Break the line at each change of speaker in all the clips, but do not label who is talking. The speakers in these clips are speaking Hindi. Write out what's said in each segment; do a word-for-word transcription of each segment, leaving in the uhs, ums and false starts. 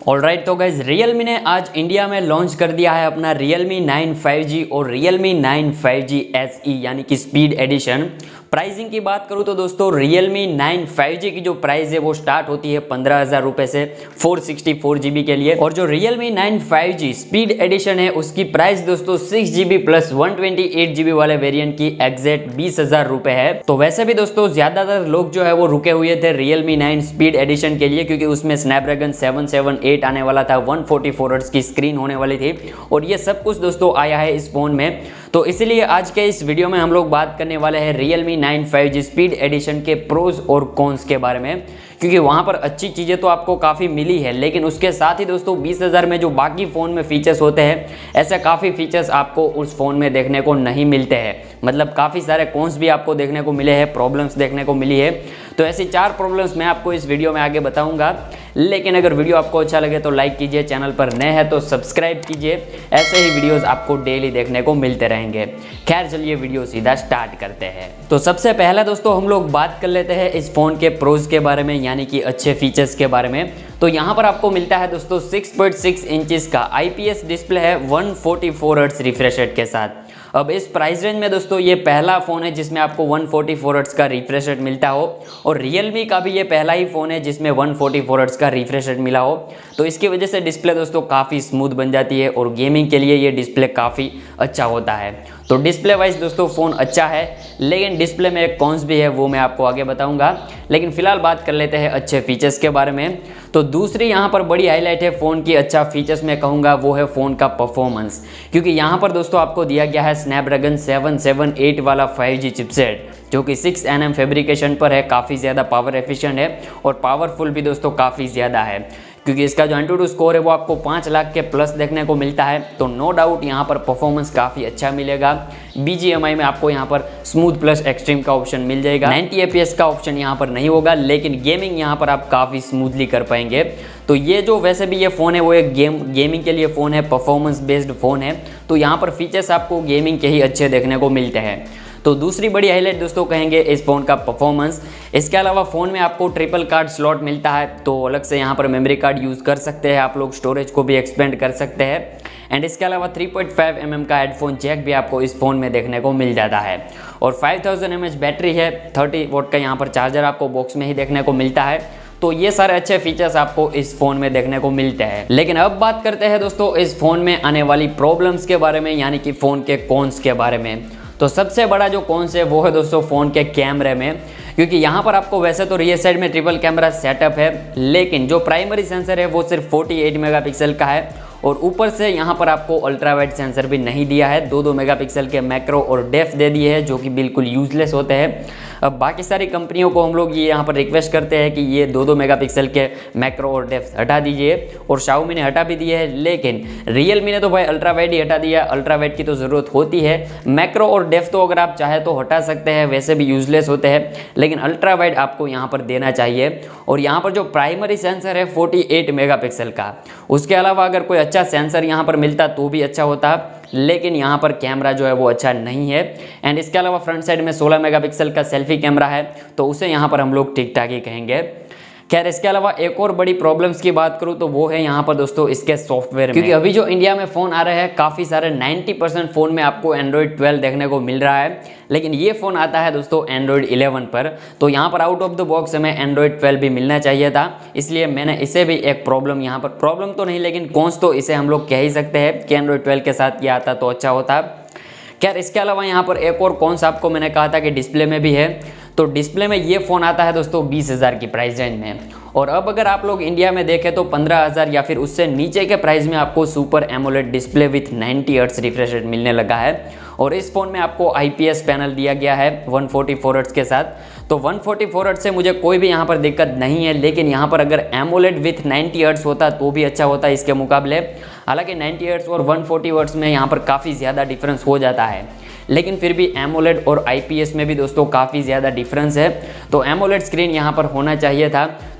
ऑलराइट तो गाइज Realme ने आज इंडिया में लॉन्च कर दिया है अपना Realme नाइन फाइव जी और Realme nine five G S E यानी कि स्पीड एडिशन। प्राइसिंग की बात करूँ तो दोस्तों Realme नाइन फाइव जी की जो प्राइस है वो स्टार्ट होती है पंद्रह हज़ार रुपये से four sixty four G B के लिए, और जो Realme nine five G speed edition है उसकी प्राइस दोस्तों six G B plus one twenty eight G B वाले वेरिएंट की एग्जैक्ट बीस हज़ार रुपये है। तो वैसे भी दोस्तों ज़्यादातर लोग जो है वो रुके हुए थे Realme नाइन स्पीड एडिशन के लिए, क्योंकि उसमें स्नैपड्रैगन सेवन सेवन एट आने वाला था, वन फोर्टी फोर हर्ट्ज की स्क्रीन होने वाली थी, और ये सब कुछ दोस्तों आया है इस फोन में। तो इसलिए आज के इस वीडियो में हम लोग बात करने वाले हैं Realme nine five G speed edition के प्रोज और कॉन्स के बारे में, क्योंकि वहाँ पर अच्छी चीज़ें तो आपको काफ़ी मिली है, लेकिन उसके साथ ही दोस्तों बीस हज़ार में जो बाकी फ़ोन में फीचर्स होते हैं ऐसे काफ़ी फीचर्स आपको उस फ़ोन में देखने को नहीं मिलते हैं। मतलब काफ़ी सारे कॉन्स भी आपको देखने को मिले हैं, प्रॉब्लम्स देखने को मिली है। तो ऐसी चार प्रॉब्लम्स मैं आपको इस वीडियो में आगे बताऊंगा, लेकिन अगर वीडियो आपको अच्छा लगे तो लाइक कीजिए, चैनल पर नए हैं तो सब्सक्राइब कीजिए, ऐसे ही वीडियोस आपको डेली देखने को मिलते रहेंगे। खैर चलिए वीडियो सीधा स्टार्ट करते हैं। तो सबसे पहले दोस्तों हम लोग बात कर लेते हैं इस फ़ोन के प्रोज के बारे में, यानी कि अच्छे फीचर्स के बारे में। तो यहाँ पर आपको मिलता है दोस्तों सिक्स पॉइंट सिक्स इंचेस का आई पी एस डिस्प्ले है one forty four hertz refresh rate के साथ। अब इस प्राइस रेंज में दोस्तों ये पहला फ़ोन है जिसमें आपको वन फोर्टी फोर हर्ट्ज का रिफ्रेश रेट मिलता हो, और Realme का भी ये पहला ही फ़ोन है जिसमें वन फोर्टी फोर हर्ट्ज का रिफ्रेश रेट मिला हो। तो इसकी वजह से डिस्प्ले दोस्तों काफ़ी स्मूथ बन जाती है, और गेमिंग के लिए ये डिस्प्ले काफ़ी अच्छा होता है। तो डिस्प्ले वाइज दोस्तों फ़ोन अच्छा है, लेकिन डिस्प्ले में एक कॉन्स भी है, वो मैं आपको आगे बताऊंगा। लेकिन फिलहाल बात कर लेते हैं अच्छे फीचर्स के बारे में। तो दूसरी यहाँ पर बड़ी हाईलाइट है फ़ोन की अच्छा फीचर्स में कहूँगा वो है फ़ोन का परफॉर्मेंस, क्योंकि यहाँ पर दोस्तों आपको दिया गया है स्नैपड्रैगन सेवन सेवन एट वाला फाइव जी चिपसेट, जो कि सिक्स एन एम फैब्रिकेशन पर है, काफ़ी ज़्यादा पावर एफिशिएंट है और पावरफुल भी दोस्तों काफ़ी ज़्यादा है, क्योंकि इसका जो एंटूटू स्कोर है वो आपको पाँच लाख के प्लस देखने को मिलता है। तो नो डाउट यहाँ पर परफॉर्मेंस काफ़ी अच्छा मिलेगा। बी जी एम आई में आपको यहाँ पर स्मूथ प्लस एक्सट्रीम का ऑप्शन मिल जाएगा। नाइंटी ए पी एस का ऑप्शन यहाँ पर नहीं होगा, लेकिन गेमिंग यहाँ पर आप काफ़ी स्मूथली कर पाएंगे। तो ये जो वैसे भी ये फ़ोन है वो एक गेम गेमिंग के लिए फ़ोन है, परफॉर्मेंस बेस्ड फ़ोन है, तो यहाँ पर फीचर्स आपको गेमिंग के ही अच्छे देखने को मिलते हैं। तो दूसरी बड़ी हाईलाइट दोस्तों कहेंगे इस फ़ोन का परफॉर्मेंस। इसके अलावा फ़ोन में आपको ट्रिपल कार्ड स्लॉट मिलता है, तो अलग से यहाँ पर मेमोरी कार्ड यूज़ कर सकते हैं आप लोग, स्टोरेज को भी एक्सपेंड कर सकते हैं। एंड इसके अलावा three point five M M का हेडफोन जैक भी आपको इस फ़ोन में देखने को मिल जाता है, और five thousand M H battery है, थर्टी वोट का यहाँ पर चार्जर आपको बॉक्स में ही देखने को मिलता है। तो ये सारे अच्छे फीचर्स आपको इस फ़ोन में देखने को मिलते हैं। लेकिन अब बात करते हैं दोस्तों इस फ़ोन में आने वाली प्रॉब्लम्स के बारे में, यानी कि फ़ोन के कॉन्स के बारे में। तो सबसे बड़ा जो कॉन्स है वो है दोस्तों फ़ोन के कैमरे में, क्योंकि यहाँ पर आपको वैसे तो रियर साइड में ट्रिपल कैमरा सेटअप है, लेकिन जो प्राइमरी सेंसर है वो सिर्फ फोर्टी एट मेगापिक्सल का है, और ऊपर से यहाँ पर आपको अल्ट्रा वाइड सेंसर भी नहीं दिया है। दो दो मेगापिक्सल के मैक्रो और डेफ दे दिए हैं, जो कि बिल्कुल यूजलेस होते हैं। अब बाकी सारी कंपनियों को हम लोग ये यहाँ पर रिक्वेस्ट करते हैं कि ये दो दो मेगापिक्सल के मैक्रो और डेफ हटा दीजिए, और Xiaomi ने हटा भी दिए है, लेकिन Realme ने तो भाई अल्ट्रा वाइड ही हटा दिया। अल्ट्रा वाइड की तो ज़रूरत होती है, मैक्रो और डेफ तो अगर आप चाहे तो हटा सकते हैं, वैसे भी यूजलेस होते हैं, लेकिन अल्ट्रा वाइड आपको यहाँ पर देना चाहिए। और यहाँ पर जो प्राइमरी सेंसर है फोर्टी एट मेगापिक्सल का, उसके अलावा अगर कोई अच्छा सेंसर यहाँ पर मिलता तो भी अच्छा होता, लेकिन यहाँ पर कैमरा जो है वो अच्छा नहीं है। एंड इसके अलावा फ्रंट साइड में सोलह मेगापिक्सल का सेल्फी कैमरा है, तो उसे यहाँ पर हम लोग ठीक ठाक ही कहेंगे। खैर इसके अलावा एक और बड़ी प्रॉब्लम्स की बात करूँ तो वो है यहाँ पर दोस्तों इसके सॉफ्टवेयर में, क्योंकि अभी जो इंडिया में फ़ोन आ रहे हैं काफ़ी सारे नाइंटी परसेंट फ़ोन में आपको एंड्रॉयड ट्वेल्व देखने को मिल रहा है, लेकिन ये फ़ोन आता है दोस्तों एंड्रॉयड इलेवन पर। तो यहाँ पर आउट ऑफ द बॉक्स हमें एंड्रॉयड ट्वेल्व भी मिलना चाहिए था, इसलिए मैंने इसे भी एक प्रॉब्लम यहाँ पर, प्रॉब्लम तो नहीं लेकिन कॉन्स तो इसे हम लोग कह ही सकते हैं कि एंड्रॉयड ट्वेल्व के साथ ये आता तो अच्छा होता। खैर इसके अलावा यहाँ पर एक और कॉन्स आपको मैंने कहा था कि डिस्प्ले में भी है। तो डिस्प्ले में ये फ़ोन आता है दोस्तों बीस हज़ार की प्राइस रेंज में, और अब अगर आप लोग इंडिया में देखें तो पंद्रह हज़ार या फिर उससे नीचे के प्राइस में आपको super AMOLED display with ninety hertz refresh rate मिलने लगा है। और इस फ़ोन में आपको आई पी एस पैनल दिया गया है वन फोर्टी फोर हर्ट्ज के साथ। तो वन फोर्टी फोर हर्ट्ज से मुझे कोई भी यहाँ पर दिक्कत नहीं है, लेकिन यहाँ पर अगर एमोलेड विथ नाइंटी हर्ट्ज होता तो भी अच्छा होता इसके मुकाबले। हालांकि नाइंटी हर्ट्ज और वन फोर्टी हर्ट्ज में यहाँ पर काफ़ी ज़्यादा डिफरेंस हो जाता है, लेकिन फिर भी एमोलेड और आई पी एस में भी दोस्तों काफ़ी ज़्यादा डिफरेंस है। तो एमोलेड स्क्रीन यहाँ पर होना चाहिए था।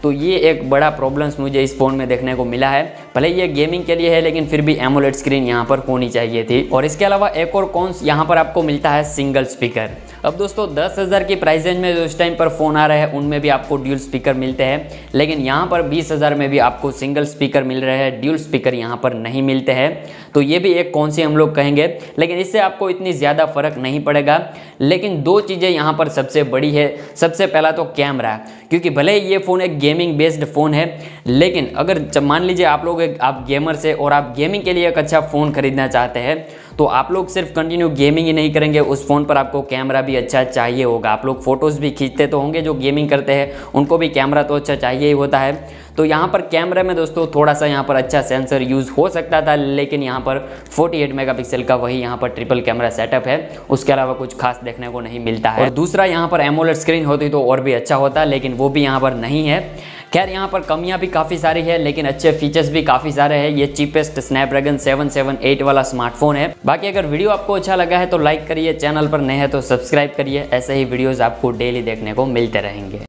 तो ये एक बड़ा प्रॉब्लम्स मुझे इस फ़ोन में देखने को मिला है। भले ये गेमिंग के लिए है लेकिन फिर भी एमोलेड स्क्रीन यहाँ पर होनी चाहिए थी। और इसके अलावा एक और कॉन्स यहाँ पर आपको मिलता है सिंगल स्पीकर। अब दोस्तों दस हज़ार की प्राइस रेंज में जो इस टाइम पर फ़ोन आ रहा है उनमें भी आपको ड्यूल स्पीकर मिलते हैं, लेकिन यहाँ पर बीस हज़ार में भी आपको सिंगल स्पीकर मिल रहे हैं, ड्यूल स्पीकर यहाँ पर नहीं मिलते हैं। तो ये भी एक कौन सी हम लोग कहेंगे, लेकिन इससे आपको इतनी ज़्यादा फर्क नहीं पड़ेगा। लेकिन दो चीज़ें यहाँ पर सबसे बड़ी है। सबसे पहला तो कैमरा, क्योंकि भले ये फ़ोन एक गेमिंग बेस्ड फ़ोन है, लेकिन अगर मान लीजिए आप लोग एक आप गेमर से और आप गेमिंग के लिए एक अच्छा फ़ोन खरीदना चाहते हैं तो आप लोग सिर्फ कंटिन्यू गेमिंग ही नहीं करेंगे, उस फ़ोन पर आपको कैमरा भी अच्छा चाहिए होगा। आप लोग फ़ोटोज़ भी खींचते तो होंगे, जो गेमिंग करते हैं उनको भी कैमरा तो अच्छा चाहिए ही होता है। तो यहाँ पर कैमरे में दोस्तों थोड़ा सा यहाँ पर अच्छा सेंसर यूज़ हो सकता था, लेकिन यहाँ पर अड़तालीस मेगापिक्सल का वही यहाँ पर ट्रिपल कैमरा सेटअप है, उसके अलावा कुछ खास देखने को नहीं मिलता है। और दूसरा यहाँ पर एमोलेड स्क्रीन होती तो और भी अच्छा होता, लेकिन वो भी यहाँ पर नहीं है। खैर यहाँ पर कमियां भी काफ़ी सारी है, लेकिन अच्छे फीचर्स भी काफ़ी सारे हैं। ये cheapest Snapdragon seven seven eight वाला स्मार्टफोन है। बाकी अगर वीडियो आपको अच्छा लगा है तो लाइक करिए, चैनल पर नए हैं तो सब्सक्राइब करिए। ऐसे ही वीडियोस आपको डेली देखने को मिलते रहेंगे।